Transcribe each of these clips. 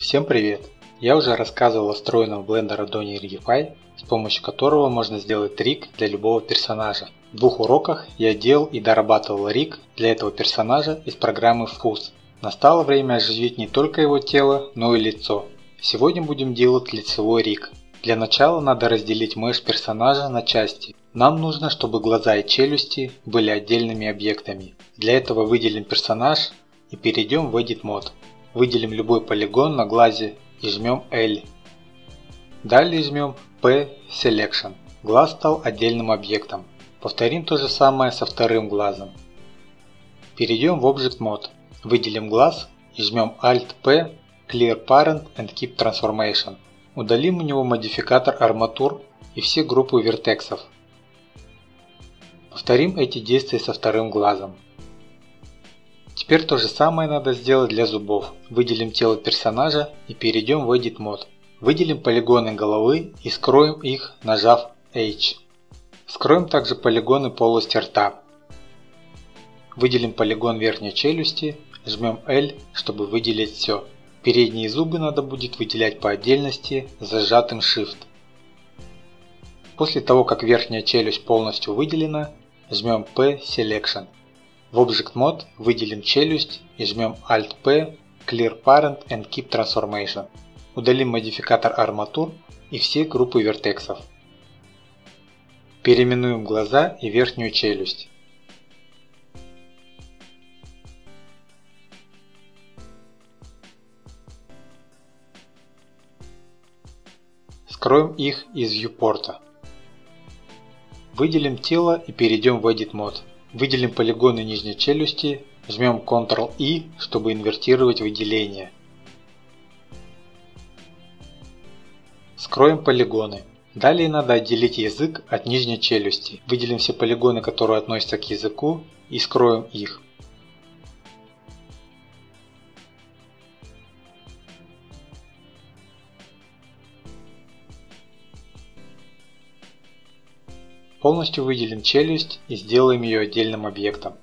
Всем привет! Я уже рассказывал о встроенном в Blender аддоне Rigify, с помощью которого можно сделать риг для любого персонажа. В двух уроках я делал и дорабатывал риг для этого персонажа из программы Fuzz. Настало время оживить не только его тело, но и лицо. Сегодня будем делать лицевой риг. Для начала надо разделить меш персонажа на части. Нам нужно, чтобы глаза и челюсти были отдельными объектами. Для этого выделим персонаж и перейдем в Edit Mode. Выделим любой полигон на глазе и жмем L. Далее жмем P Selection. Глаз стал отдельным объектом. Повторим то же самое со вторым глазом. Перейдем в Object Mode. Выделим глаз и жмем Alt-P Clear Parent and Keep Transformation. Удалим у него модификатор арматур и все группы вертексов. Повторим эти действия со вторым глазом. Теперь то же самое надо сделать для зубов. Выделим тело персонажа и перейдем в Edit Mode. Выделим полигоны головы и скроем их, нажав H. Скроем также полигоны полости рта. Выделим полигон верхней челюсти, жмем L, чтобы выделить все. Передние зубы надо будет выделять по отдельности зажатым Shift. После того, как верхняя челюсть полностью выделена, жмем P Selection. В Object Mode выделим челюсть и жмем Alt-P Clear Parent and Keep Transformation. Удалим модификатор арматур и все группы вертексов. Переименуем глаза и верхнюю челюсть. Скроем их из вьюпорта. Выделим тело и перейдем в Edit Mode. Выделим полигоны нижней челюсти, жмем Ctrl-I, чтобы инвертировать выделение. Скроем полигоны. Далее надо отделить язык от нижней челюсти. Выделим все полигоны, которые относятся к языку, и скроем их. Полностью выделим челюсть и сделаем ее отдельным объектом.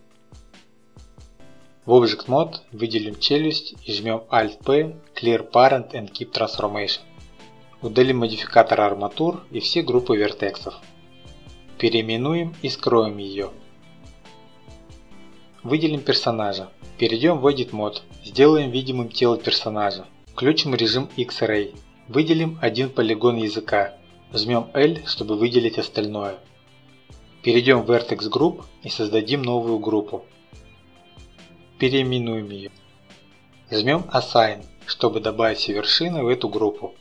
В Object Mode выделим челюсть и жмем Alt-P Clear Parent and Keep Transformation. Удалим модификатор арматур и все группы вертексов. Переименуем и скроем ее. Выделим персонажа. Перейдем в Edit Mode. Сделаем видимым тело персонажа. Включим режим X-Ray. Выделим один полигон языка. Жмем L, чтобы выделить остальное. Перейдем в Vertex Group и создадим новую группу. Переименуем ее. Жмем Assign, чтобы добавить все вершины в эту группу.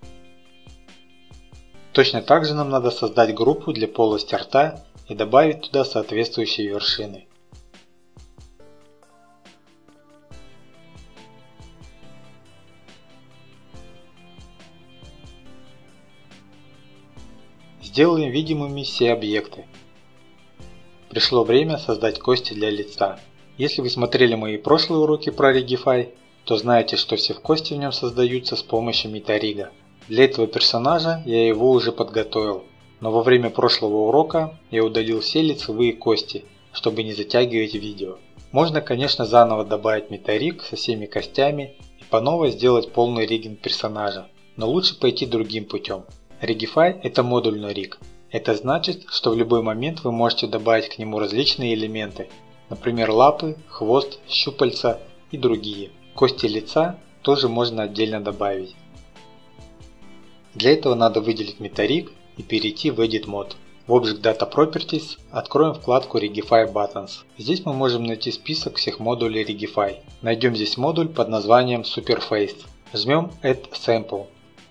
Точно так же нам надо создать группу для полости рта и добавить туда соответствующие вершины. Сделаем видимыми все объекты. Пришло время создать кости для лица. Если вы смотрели мои прошлые уроки про Rigify, то знаете, что все кости в нем создаются с помощью метарига. Для этого персонажа я его уже подготовил, но во время прошлого урока я удалил все лицевые кости, чтобы не затягивать видео. Можно, конечно, заново добавить метариг со всеми костями и по новой сделать полный риггинг персонажа, но лучше пойти другим путем. Rigify – это модульный риг. Это значит, что в любой момент вы можете добавить к нему различные элементы, например лапы, хвост, щупальца и другие. Кости лица тоже можно отдельно добавить. Для этого надо выделить метариг и перейти в Edit Mode. В Object Data Properties откроем вкладку Rigify Buttons. Здесь мы можем найти список всех модулей Rigify. Найдем здесь модуль под названием Superface. Жмем Add Sample.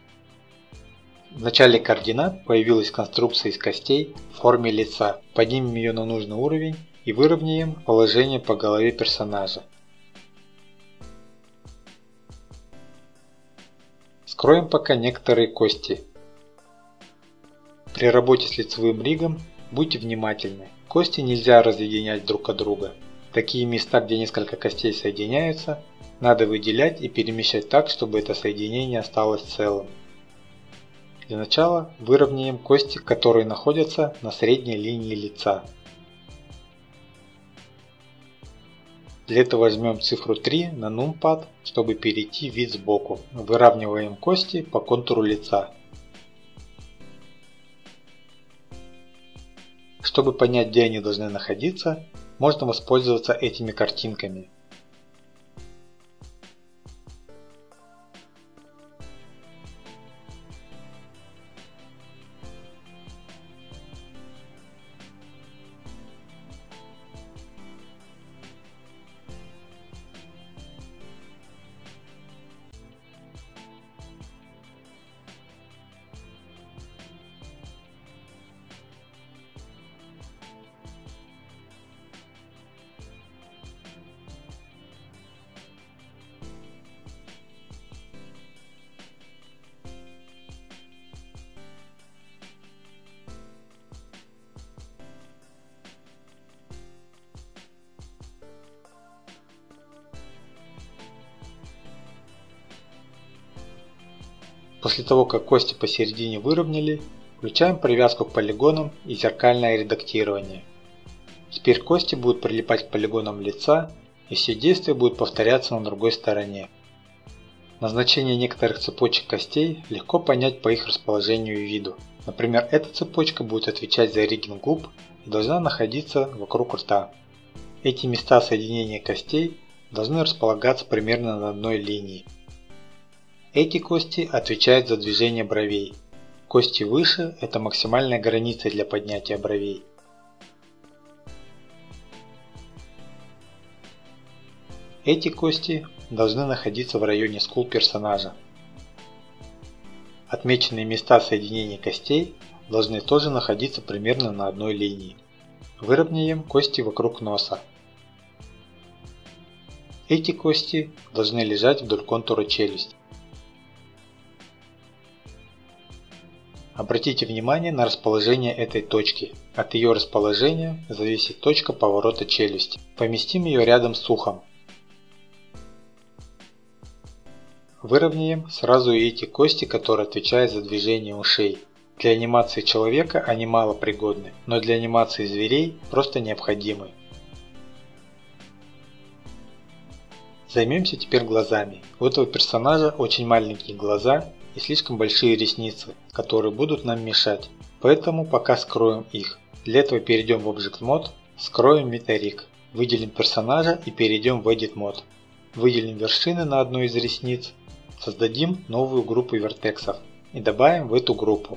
В начале координат появилась конструкция из костей в форме лица. Поднимем ее на нужный уровень и выровняем положение по голове персонажа. Скроем пока некоторые кости. При работе с лицевым ригом будьте внимательны. Кости нельзя разъединять друг от друга. Такие места, где несколько костей соединяются, надо выделять и перемещать так, чтобы это соединение осталось целым. Для начала выровняем кости, которые находятся на средней линии лица. Для этого возьмем цифру 3 на NumPad, чтобы перейти в вид сбоку. Выравниваем кости по контуру лица. Чтобы понять, где они должны находиться, можно воспользоваться этими картинками. После того, как кости посередине выровняли, включаем привязку к полигонам и зеркальное редактирование. Теперь кости будут прилипать к полигонам лица, и все действия будут повторяться на другой стороне. Назначение некоторых цепочек костей легко понять по их расположению и виду. Например, эта цепочка будет отвечать за риггинг губ и должна находиться вокруг рта. Эти места соединения костей должны располагаться примерно на одной линии. Эти кости отвечают за движение бровей. Кости выше – это максимальная граница для поднятия бровей. Эти кости должны находиться в районе скул персонажа. Отмеченные места соединения костей должны тоже находиться примерно на одной линии. Выровняем кости вокруг носа. Эти кости должны лежать вдоль контура челюсти. Обратите внимание на расположение этой точки. От ее расположения зависит точка поворота челюсти. Поместим ее рядом с ухом. Выровняем сразу и эти кости, которые отвечают за движение ушей. Для анимации человека они мало пригодны, но для анимации зверей просто необходимы. Займемся теперь глазами. У этого персонажа очень маленькие глаза и слишком большие ресницы, которые будут нам мешать, поэтому пока скроем их. Для этого перейдем в Object Mode, скроем метарик, выделим персонажа и перейдем в Edit Mode. Выделим вершины на одной из ресниц, создадим новую группу вертексов и добавим в эту группу.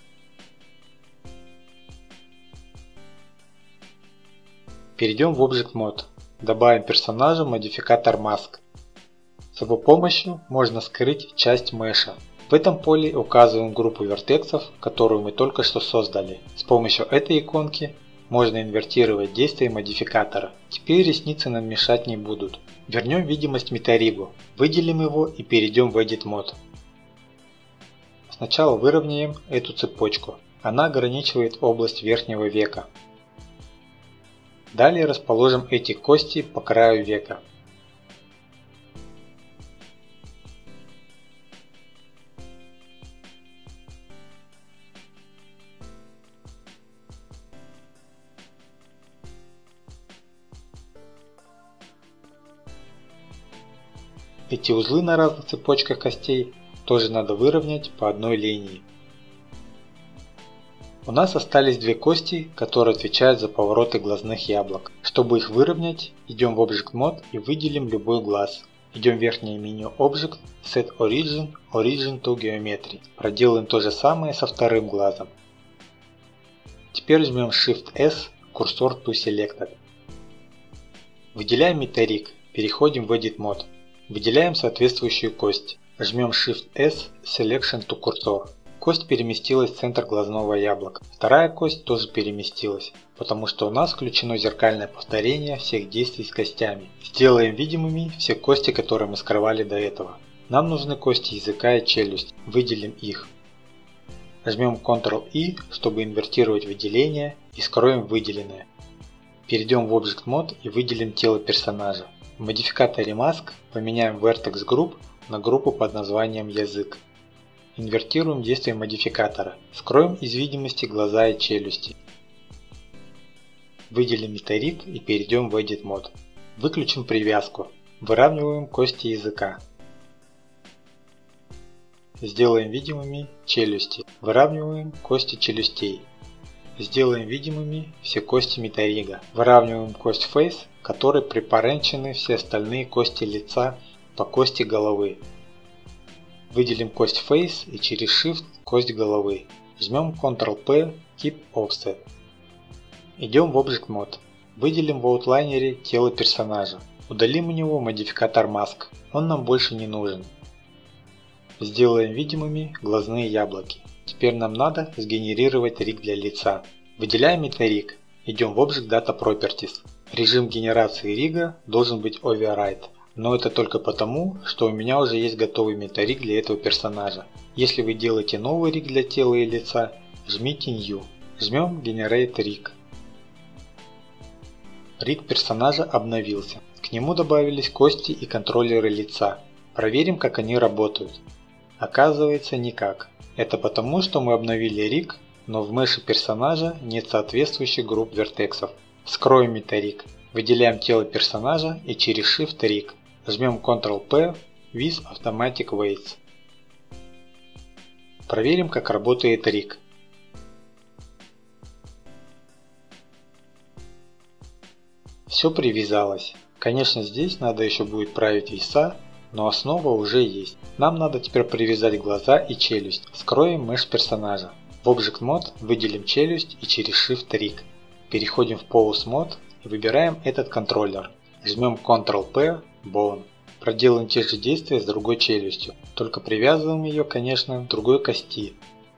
Перейдем в Object Mode, добавим персонажу модификатор Mask. С его помощью можно скрыть часть меша. В этом поле указываем группу вертексов, которую мы только что создали. С помощью этой иконки можно инвертировать действие модификатора. Теперь ресницы нам мешать не будут. Вернем видимость метаригу, выделим его и перейдем в Edit Mode. Сначала выровняем эту цепочку. Она ограничивает область верхнего века. Далее расположим эти кости по краю века. Эти узлы на разных цепочках костей тоже надо выровнять по одной линии. У нас остались две кости, которые отвечают за повороты глазных яблок. Чтобы их выровнять, идем в Object Mode и выделим любой глаз. Идем в верхнее меню Object, Set Origin, Origin to Geometry. Проделаем то же самое со вторым глазом. Теперь жмем Shift-S, курсор to Selected. Выделяем метарик, переходим в Edit Mode. Выделяем соответствующую кость. Жмем Shift-S, Selection to Cursor. Кость переместилась в центр глазного яблока. Вторая кость тоже переместилась, потому что у нас включено зеркальное повторение всех действий с костями. Сделаем видимыми все кости, которые мы скрывали до этого. Нам нужны кости языка и челюсти. Выделим их. Нажмем Ctrl-I, чтобы инвертировать выделение, и скроем выделенное. Перейдем в Object Mode и выделим тело персонажа. В модификаторе Mask поменяем Vertex Group на группу под названием Язык. Инвертируем действие модификатора. Скроем из видимости глаза и челюсти. Выделим метарик и перейдем в Edit Mode. Выключим привязку. Выравниваем кости языка. Сделаем видимыми челюсти. Выравниваем кости челюстей. Сделаем видимыми все кости метарига. Выравниваем кость Face, которой припаренчены все остальные кости лица по кости головы. Выделим кость Face и через Shift кость головы. Жмем Ctrl-P, тип Offset. Идем в Object Mode. Выделим в аутлайнере тело персонажа. Удалим у него модификатор Mask. Он нам больше не нужен. Сделаем видимыми глазные яблоки. Теперь нам надо сгенерировать риг для лица. Выделяем метариг. Идем в Object Data Properties. Режим генерации рига должен быть Override. Но это только потому, что у меня уже есть готовый метариг для этого персонажа. Если вы делаете новый риг для тела и лица, жмите New. Жмем Generate Rig. Риг персонажа обновился. К нему добавились кости и контроллеры лица. Проверим, как они работают. Оказывается, никак. Это потому, что мы обновили риг, но в меше персонажа нет соответствующих групп вертексов. Вскроем метариг. Выделяем тело персонажа и через Shift Rig. Жмем Ctrl-P with Automatic Weights. Проверим, как работает риг. Все привязалось. Конечно, здесь надо еще будет править веса, но основа уже есть. Нам надо теперь привязать глаза и челюсть. Вскроем меш персонажа. В Object Mode выделим челюсть и через Shift Rig. Переходим в Pose Mode и выбираем этот контроллер. Жмем Ctrl-P, Bone. Проделаем те же действия с другой челюстью, только привязываем ее, конечно, к другой кости.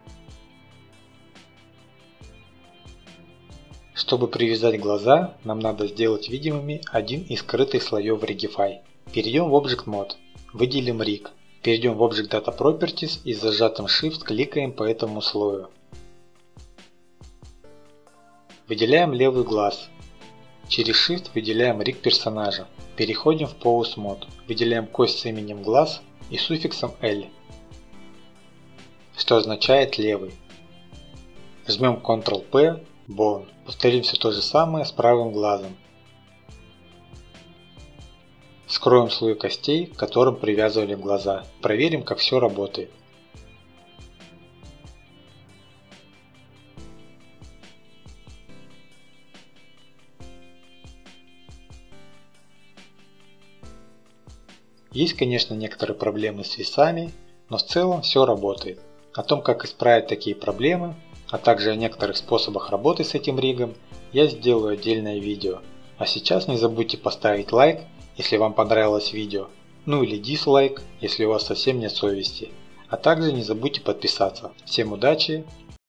Чтобы привязать глаза, нам надо сделать видимыми один из скрытых слоев Rigify. Перейдем в Object Mode, выделим Rig. Перейдем в Object Data Properties и с зажатым Shift кликаем по этому слою. Выделяем левый глаз. Через Shift выделяем риг персонажа. Переходим в Pose Mode. Выделяем кость с именем глаз и суффиксом L, что означает левый. Жмем Ctrl-P, Bone. Повторим все то же самое с правым глазом. Вскроем слой костей, к которым привязывали глаза. Проверим, как все работает. Есть, конечно, некоторые проблемы с весами, но в целом все работает. О том, как исправить такие проблемы, а также о некоторых способах работы с этим ригом, я сделаю отдельное видео. А сейчас не забудьте поставить лайк, если вам понравилось видео, ну или дизлайк, если у вас совсем нет совести. А также не забудьте подписаться. Всем удачи